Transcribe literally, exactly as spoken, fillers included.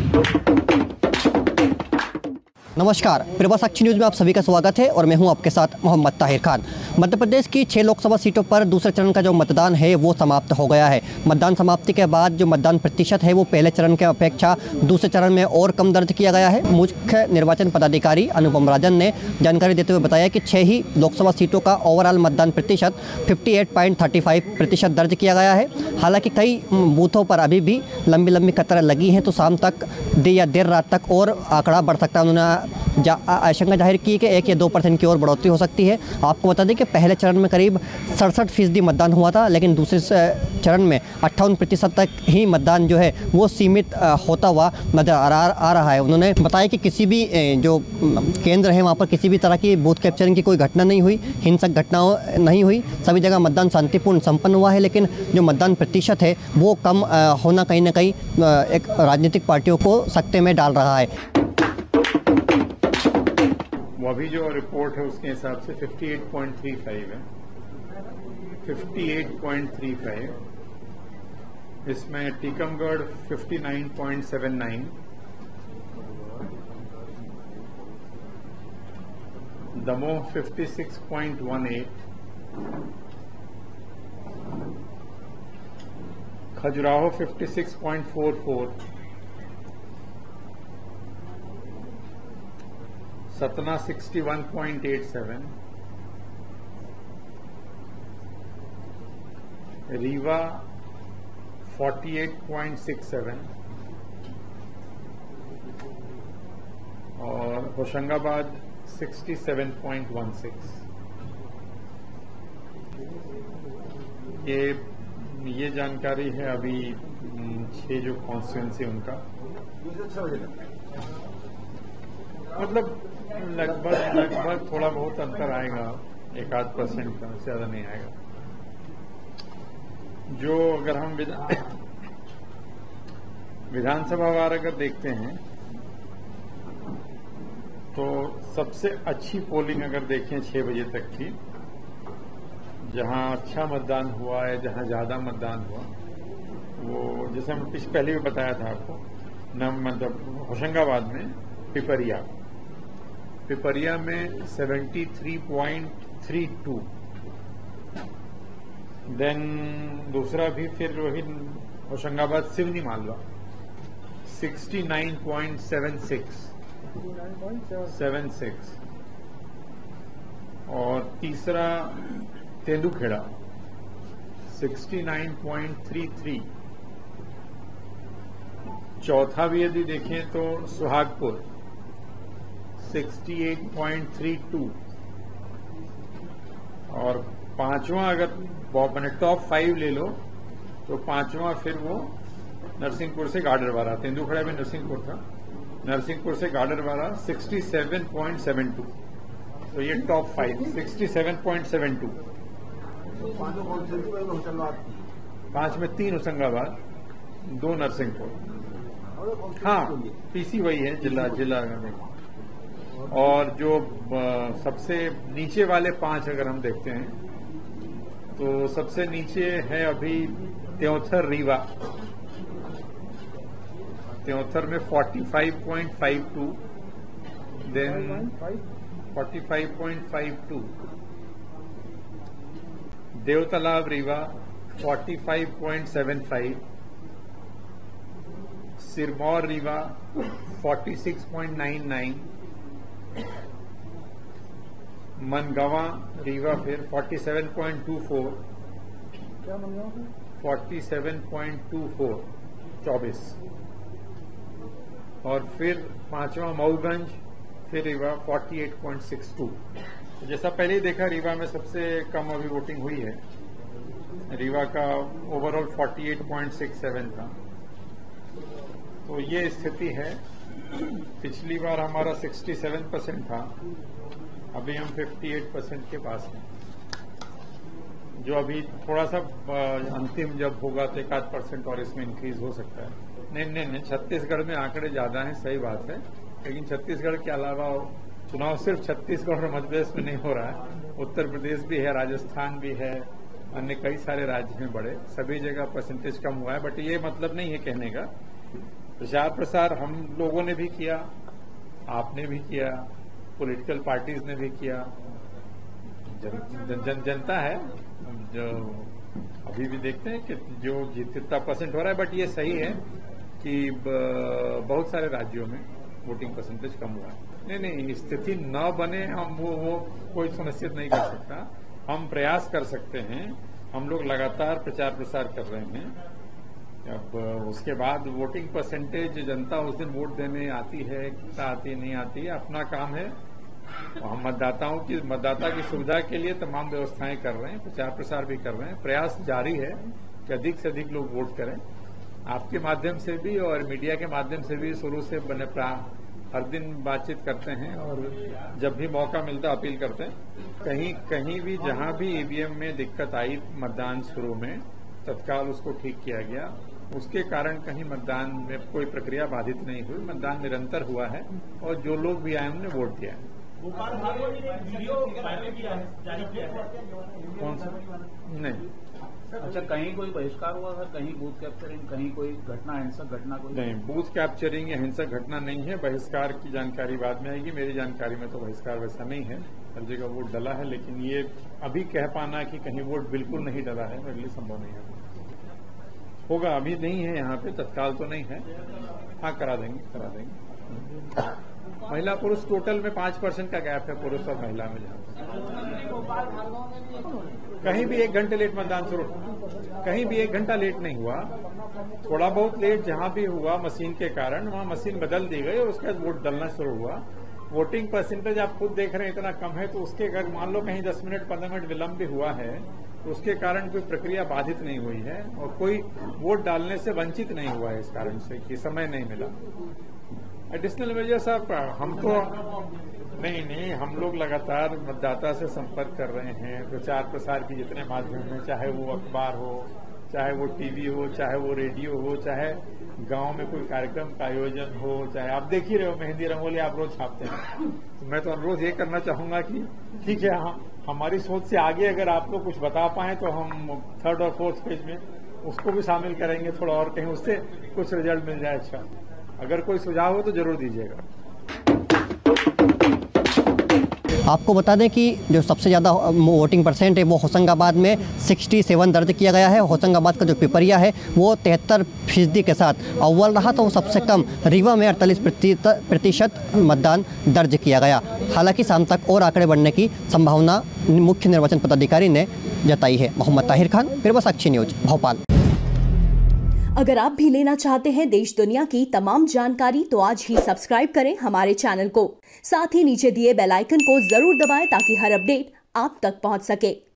नमस्कार, प्रभा साक्षी न्यूज में आप सभी का स्वागत है और मैं हूं आपके साथ मोहम्मद ताहिर खान। मध्य प्रदेश की छह लोकसभा सीटों पर दूसरे चरण का जो मतदान है वो समाप्त हो गया है। मतदान समाप्ति के बाद जो मतदान प्रतिशत है वो पहले चरण के अपेक्षा दूसरे चरण में और कम दर्ज किया गया है। मुख्य निर्वाचन पदाधिकारी अनुपम राजन ने जानकारी देते हुए बताया कि छह ही लोकसभा सीटों का ओवरऑल मतदान प्रतिशत अट्ठावन पॉइंट तीस पाँच प्रतिशत दर्ज किया गया है। हालांकि कई बूथों पर अभी भी लंबी लंबी कतारें लगी हैं, तो शाम तक देर या देर रात तक और आंकड़ा बढ़ सकता है। उन्होंने आशंका जाहिर की कि एक या दो परसेंट की और बढ़ोतरी हो सकती है। आपको बता दें कि पहले चरण में करीब सड़सठ फीसदी मतदान हुआ था, लेकिन दूसरे चरण में अट्ठावन प्रतिशत तक ही मतदान जो है वो सीमित होता हुआ नजर आ रहा है। उन्होंने बताया कि किसी भी जो केंद्र है वहाँ पर किसी भी तरह की बूथ कैप्चरिंग की कोई घटना नहीं हुई, हिंसक घटनाओं नहीं हुई, सभी जगह मतदान शांतिपूर्ण संपन्न हुआ है। लेकिन जो मतदान प्रतिशत है वो कम होना कहीं ना कहीं एक राजनीतिक पार्टियों को सकते में डाल रहा है। वो अभी जो रिपोर्ट है उसके हिसाब से अट्ठावन पॉइंट तीस है, अट्ठावन पॉइंट तीस। इसमें टीकमगढ़ उनसठ पॉइंट सात नौ, दमोह छप्पन पॉइंट अठारह, खजुराहो छप्पन पॉइंट चौवालीस, सतना इकसठ पॉइंट सत्तासी, रीवा अड़तालीस पॉइंट सरसठ और होशंगाबाद सड़सठ पॉइंट सोलह। ये ये जानकारी है अभी छह जो कॉन्स्टिट्यूंसी उनका, मतलब लगभग लगभग थोड़ा बहुत अंतर आएगा, एक आध परसेंट का, ज्यादा नहीं आएगा। जो अगर हम विधानसभा वार अगर देखते हैं तो सबसे अच्छी पोलिंग अगर देखें छह बजे तक की, जहां अच्छा मतदान हुआ है, जहां ज्यादा मतदान हुआ, वो जैसे हम पिछ पहले भी बताया था आपको, न मतलब होशंगाबाद में पिपरिया पिपरिया में तिहत्तर पॉइंट बत्तीस। देन दूसरा भी फिर वही होशंगाबाद सिवनी मालवा उनहत्तर पॉइंट सात छह और तीसरा तेंदुखेड़ा उनहत्तर पॉइंट तैंतीस। चौथा भी यदि देखें तो सुहागपुर अड़सठ पॉइंट बत्तीस और पांचवा अगर मैंने टॉप फाइव ले लो तो पांचवा फिर वो नरसिंहपुर से गाडरवारा, तेंदुखेड़ा में नरसिंहपुर था, नरसिंहपुर से गाडरवारा सड़सठ पॉइंट सात दो। तो ये टॉप फाइव सड़सठ पॉइंट सात दो। पांच में तीन होशंगाबाद, दो नरसिंहपुर, हाँ पीसी वही है जिला जिला में। और जो सबसे नीचे वाले पांच अगर हम देखते हैं तो सबसे नीचे है अभी त्योंथर रीवा, त्योंथर में पैंतालीस पॉइंट बावन, देन पैंतालीस पॉइंट बावन, देवतालाब रीवा पैंतालीस पॉइंट पचहत्तर, सिरमौर रीवा छियालीस पॉइंट निन्यानवे, मनगावा रीवा फिर सैंतालीस पॉइंट चौबीस, क्या मनगावा सैंतालीस पॉइंट चौबीस चौबीस, और फिर पांचवा मऊगंज फिर रीवा अड़तालीस पॉइंट बासठ। जैसा पहले ही देखा, रीवा में सबसे कम अभी वोटिंग हुई है, रीवा का ओवरऑल अड़तालीस पॉइंट सरसठ था। तो ये स्थिति है। पिछली बार हमारा सड़सठ परसेंट था, अभी हम अट्ठावन परसेंट के पास हैं। जो अभी थोड़ा सा अंतिम जब होगा तो एक आध परसेंट और इसमें इंक्रीज हो सकता है। नहीं नहीं नहीं छत्तीसगढ़ में आंकड़े ज्यादा हैं, सही बात है, लेकिन छत्तीसगढ़ के अलावा चुनाव सिर्फ छत्तीसगढ़ और मध्य प्रदेश में नहीं हो रहा है, उत्तर प्रदेश भी है, राजस्थान भी है, अन्य कई सारे राज्य में बड़े, सभी जगह परसेंटेज कम हुआ है। बट ये मतलब नहीं है कहने का प्रचार प्रसार हम लोगों ने भी किया, आपने भी किया, पॉलिटिकल पार्टीज ने भी किया, जन, जन, जन, जनता है जो अभी भी देखते हैं कि जो जितना परसेंट हो रहा है, बट ये सही है कि बहुत सारे राज्यों में वोटिंग परसेंटेज कम हुआ है। नहीं नहीं, स्थिति न बने हम वो, वो कोई सुनिश्चित नहीं कर सकता। हम प्रयास कर सकते हैं, हम लोग लगातार प्रचार प्रसार कर रहे हैं। अब उसके बाद वोटिंग परसेंटेज जनता उस दिन वोट देने आती है कितना आती नहीं आती है, अपना काम है। हम मतदाताओं की मतदाता की सुविधा के लिए तमाम व्यवस्थाएं कर रहे हैं, प्रचार प्रसार भी कर रहे हैं। प्रयास जारी है कि अधिक से अधिक लोग वोट करें। आपके माध्यम से भी और मीडिया के माध्यम से भी शुरू से बने हर दिन बातचीत करते हैं और जब भी मौका मिलता अपील करते हैं। कहीं कहीं भी जहां भी ईवीएम में दिक्कत आई मतदान शुरू में, तत्काल उसको ठीक किया गया। उसके कारण कहीं मतदान में कोई प्रक्रिया बाधित नहीं हुई, मतदान निरंतर हुआ है और जो लोग भी आए उन्होंने वोट दिया है। कौन सा? नहीं। अच्छा, कहीं कोई बहिष्कार हुआ था, कहीं बूथ कैप्चरिंग, कहीं कोई घटना, हिंसक घटना कोई? नहीं, बूथ कैप्चरिंग या हिंसक घटना नहीं है। बहिष्कार की जानकारी बाद में आएगी। मेरी जानकारी में तो बहिष्कार वैसा नहीं है, हर जगह वोट डला है। लेकिन ये अभी कह पाना कि कहीं वोट बिल्कुल नहीं डला है मेरे लिए संभव नहीं है। होगा, अभी नहीं है यहाँ पे, तत्काल तो नहीं है। हाँ, करा देंगे करा देंगे। महिला पुरुष टोटल में पांच परसेंट का गैप है पुरुष और महिला में। जहाँ कहीं भी एक घंटे लेट मतदान शुरू, कहीं भी एक घंटा लेट नहीं हुआ। थोड़ा बहुत लेट जहां भी हुआ मशीन के कारण, वहां मशीन बदल दी गई और उसके बाद वोट डलना शुरू हुआ। वोटिंग परसेंटेज आप खुद देख रहे हैं इतना कम है, तो उसके अगर मान लो कहीं दस मिनट पंद्रह मिनट विलंब भी हुआ है तो उसके कारण कोई प्रक्रिया बाधित नहीं हुई है और कोई वोट डालने से वंचित नहीं हुआ है इस कारण से कि समय नहीं मिला। एडिशनल मेजर साहब, हम तो नहीं नहीं हम लोग लगातार मतदाता से संपर्क कर रहे हैं। प्रचार प्रसार की जितने माध्यम हैं, चाहे वो अखबार हो, चाहे वो टीवी हो, चाहे वो रेडियो हो, चाहे गांव में कोई कार्यक्रम का आयोजन हो, चाहे आप देख ही रहे हो मेहंदी रंगोली आप रोज छापते हैं। तो मैं तो अनुरोध ये करना चाहूंगा कि ठीक है, हम हमारी सोच से आगे अगर आप लोग कुछ बता पाए तो हम थर्ड और फोर्थ पेज में उसको भी शामिल करेंगे थोड़ा, और कहीं उससे कुछ रिजल्ट मिल जाए। अच्छा, अगर कोई सुझाव हो तो जरूर दीजिएगा। आपको बता दें कि जो सबसे ज़्यादा वोटिंग परसेंट है वो होशंगाबाद में सड़सठ दर्ज किया गया है। होशंगाबाद का जो पिपरिया है वो तिहत्तर फीसदी के साथ अव्वल रहा, तो सबसे कम रीवा में अड़तालीस प्रतिशत मतदान दर्ज किया गया। हालांकि शाम तक और आंकड़े बढ़ने की संभावना मुख्य निर्वाचन पदाधिकारी ने जताई है। मोहम्मद ताहिर खान, फिर साक्षी न्यूज, भोपाल। अगर आप भी लेना चाहते हैं देश दुनिया की तमाम जानकारी तो आज ही सब्सक्राइब करें हमारे चैनल को। साथ ही नीचे दिए बेल आइकन को जरूर दबाएं ताकि हर अपडेट आप तक पहुंच सके।